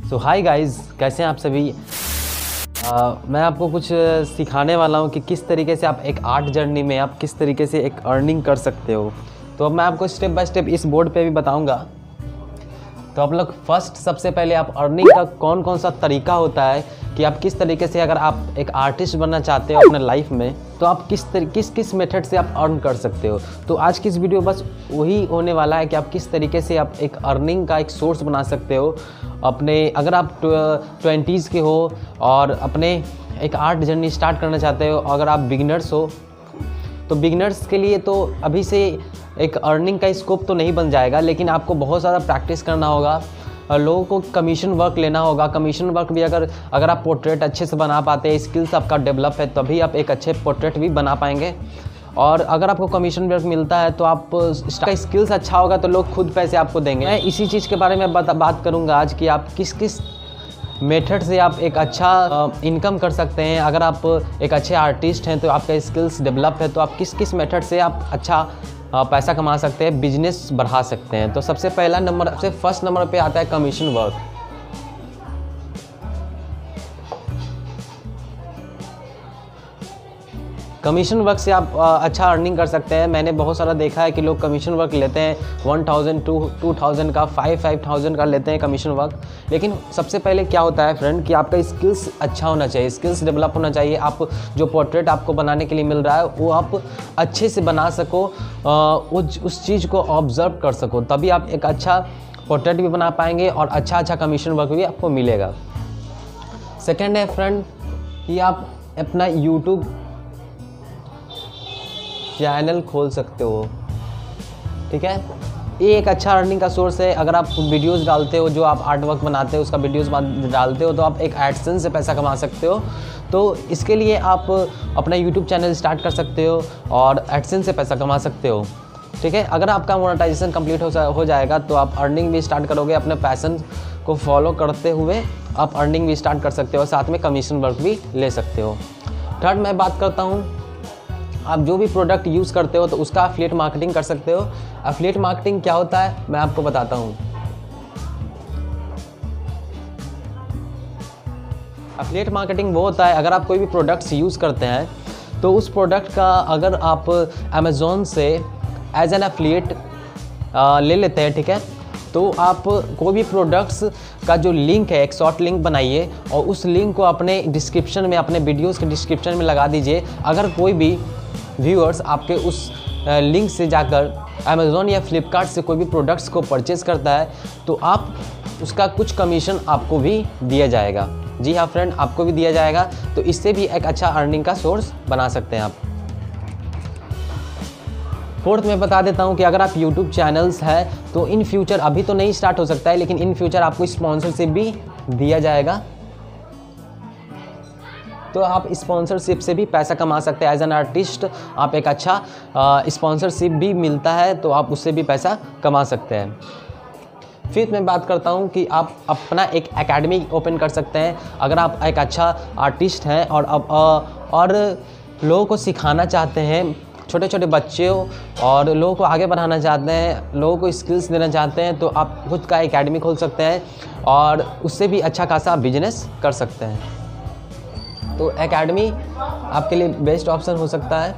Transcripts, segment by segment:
सो hi guys, कैसे हैं आप सभी। मैं आपको कुछ सिखाने वाला हूँ कि किस तरीके से आप एक आर्ट जर्नी में आप किस तरीके से एक अर्निंग कर सकते हो। तो अब मैं आपको स्टेप बाय स्टेप इस बोर्ड पे भी बताऊँगा। तो आप लोग फर्स्ट सबसे पहले आप अर्निंग का कौन कौन सा तरीका होता है कि आप किस तरीके से, अगर आप एक आर्टिस्ट बनना चाहते हो अपने लाइफ में, तो आप किस मेथड से आप अर्न कर सकते हो। तो आज की इस वीडियो बस वही होने वाला है कि आप किस तरीके से आप एक अर्निंग का एक सोर्स बना सकते हो अपने, अगर आप 20s के हो और अपने एक आर्ट जर्नी स्टार्ट करना चाहते हो। अगर आप बिगिनर्स हो तो बिगिनर्स के लिए तो अभी से एक अर्निंग का स्कोप तो नहीं बन जाएगा, लेकिन आपको बहुत ज़्यादा प्रैक्टिस करना होगा और लोगों को कमीशन वर्क लेना होगा। कमीशन वर्क भी अगर आप पोर्ट्रेट अच्छे से बना पाते हैं, स्किल्स आपका डेवलप है, तभी आप एक अच्छे पोर्ट्रेट भी बना पाएंगे। और अगर आपको कमीशन वर्क मिलता है तो आप का स्किल्स अच्छा होगा तो लोग खुद पैसे आपको देंगे। मैं इसी चीज़ के बारे में बात करूँगा आज कि आप किस मेथड से आप एक अच्छा इनकम कर सकते हैं। अगर आप एक अच्छे आर्टिस्ट हैं तो आपका स्किल्स डेवलप है, तो आप किस मेथड से आप अच्छा पैसा कमा सकते हैं, बिजनेस बढ़ा सकते हैं। तो सबसे पहला नंबर, सबसे फर्स्ट नंबर पे आता है कमीशन वर्क। कमीशन वर्क से आप अच्छा अर्निंग कर सकते हैं। मैंने बहुत सारा देखा है कि लोग कमीशन वर्क लेते हैं 1000, 2000 का, 5000 का लेते हैं कमीशन वर्क। लेकिन सबसे पहले क्या होता है फ्रेंड कि आपका स्किल्स अच्छा होना चाहिए, स्किल्स डेवलप होना चाहिए। आप जो पोर्ट्रेट आपको बनाने के लिए मिल रहा है वो आप अच्छे से बना सको, उस चीज़ को ऑब्जर्व कर सको, तभी आप एक अच्छा पोर्ट्रेट भी बना पाएंगे और अच्छा कमीशन वर्क भी आपको मिलेगा। सेकेंड है फ्रेंड कि आप अपना यूट्यूब चैनल खोल सकते हो। ठीक है, ये एक अच्छा अर्निंग का सोर्स है। अगर आप वीडियोस डालते हो, जो आप आर्ट वर्क बनाते हो उसका वीडियोस डालते हो, तो आप एक एडसेंस से पैसा कमा सकते हो। तो इसके लिए आप अपना यूट्यूब चैनल स्टार्ट कर सकते हो और एडसेंस से पैसा कमा सकते हो। ठीक है, अगर आपका मोनेटाइजेशन कंप्लीट हो जाएगा तो आप अर्निंग भी स्टार्ट करोगे। अपने पैशन को फॉलो करते हुए आप अर्निंग भी स्टार्ट कर सकते हो, साथ में कमीशन वर्क भी ले सकते हो। थर्ड मैं बात करता हूँ, आप जो भी प्रोडक्ट यूज़ करते हो तो उसका एफिलिएट मार्केटिंग कर सकते हो। एफिलिएट मार्केटिंग क्या होता है मैं आपको बताता हूँ। एफिलिएट मार्केटिंग वो होता है, अगर आप कोई भी प्रोडक्ट्स यूज़ करते हैं तो उस प्रोडक्ट का अगर आप अमेज़ॉन से एज एन एफिलिएट ले लेते हैं, ठीक है, तो आप कोई भी प्रोडक्ट्स का जो लिंक है एक शॉर्ट लिंक बनाइए और उस लिंक को अपने डिस्क्रिप्शन में, अपने वीडियोस के डिस्क्रिप्शन में लगा दीजिए। अगर कोई भी व्यूअर्स आपके उस लिंक से जाकर अमेज़ॉन या फ्लिपकार्ट से कोई भी प्रोडक्ट्स को परचेज़ करता है तो आप उसका कुछ कमीशन आपको भी दिया जाएगा। जी हाँ फ्रेंड, आपको भी दिया जाएगा। तो इससे भी एक अच्छा अर्निंग का सोर्स बना सकते हैं आप। फोर्थ मैं बता देता हूँ कि अगर आप यूट्यूब चैनल्स है तो इन फ्यूचर, अभी तो नहीं स्टार्ट हो सकता है, लेकिन इन फ्यूचर आपको स्पॉन्सरशिप भी दिया जाएगा। तो आप स्पॉन्सरशिप से भी पैसा कमा सकते हैं। एज एन आर्टिस्ट आप एक अच्छा स्पॉन्सरशिप भी मिलता है तो आप उससे भी पैसा कमा सकते हैं। फिर मैं बात करता हूँ कि आप अपना एक एकेडमी ओपन कर सकते हैं। अगर आप एक अच्छा आर्टिस्ट हैं और लोगों को सिखाना चाहते हैं, छोटे छोटे बच्चों और लोगों को आगे बढ़ाना चाहते हैं, लोगों को स्किल्स देना चाहते हैं, तो आप खुद का एकेडमी खोल सकते हैं और उससे भी अच्छा खासा बिजनेस कर सकते हैं। तो एकेडमी आपके लिए बेस्ट ऑप्शन हो सकता है।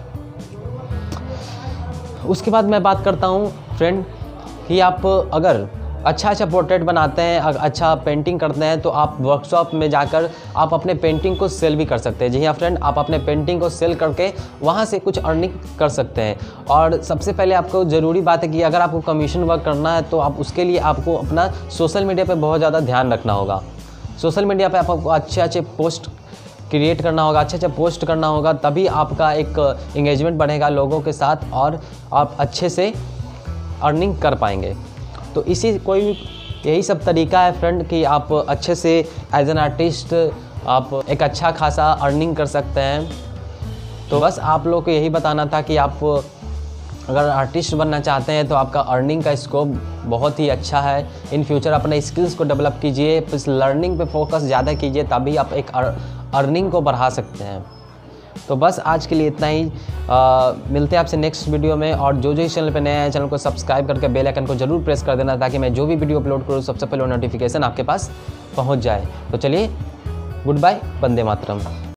उसके बाद मैं बात करता हूँ फ्रेंड कि आप अगर अच्छा पोर्ट्रेट बनाते हैं, अच्छा पेंटिंग करते हैं, तो आप वर्कशॉप में जाकर आप अपने पेंटिंग को सेल भी कर सकते हैं। जी हाँ फ्रेंड, आप अपने पेंटिंग को सेल करके वहाँ से कुछ अर्निंग कर सकते हैं। और सबसे पहले आपको ज़रूरी बात है कि अगर आपको कमीशन वर्क करना है तो आप उसके लिए आपको अपना सोशल मीडिया पर बहुत ज़्यादा ध्यान रखना होगा। सोशल मीडिया पर आपको अच्छे पोस्ट क्रिएट करना होगा, अच्छा पोस्ट करना होगा, तभी आपका एक एंगेजमेंट बढ़ेगा लोगों के साथ और आप अच्छे से अर्निंग कर पाएंगे। तो यही सब तरीका है फ्रेंड कि आप अच्छे से एज एन आर्टिस्ट आप एक अच्छा खासा अर्निंग कर सकते हैं। तो बस आप लोग को यही बताना था कि आप अगर आर्टिस्ट बनना चाहते हैं तो आपका अर्निंग का स्कोप बहुत ही अच्छा है। इन फ्यूचर अपने स्किल्स को डेवलप कीजिए, प्लस लर्निंग पे फोकस ज़्यादा कीजिए, तभी आप एक अर्निंग को बढ़ा सकते हैं। तो बस आज के लिए इतना ही। मिलते हैं आपसे नेक्स्ट वीडियो में। और जो इस चैनल पे नया है, चैनल को सब्सक्राइब करके बेल आइकन को जरूर प्रेस कर देना, ताकि मैं जो भी वीडियो अपलोड करूँ सबसे पहले नोटिफिकेशन आपके पास पहुँच जाए। तो चलिए, गुड बाय, वंदे मातरम।